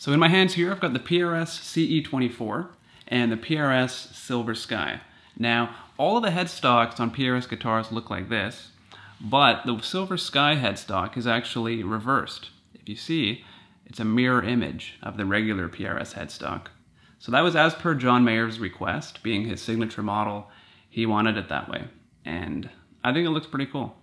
So in my hands here, I've got the PRS CE24 and the PRS Silver Sky. Now, all of the headstocks on PRS guitars look like this, but the Silver Sky headstock is actually reversed. If you see, it's a mirror image of the regular PRS headstock. So that was as per John Mayer's request, being his signature model. He wanted it that way, and I think it looks pretty cool.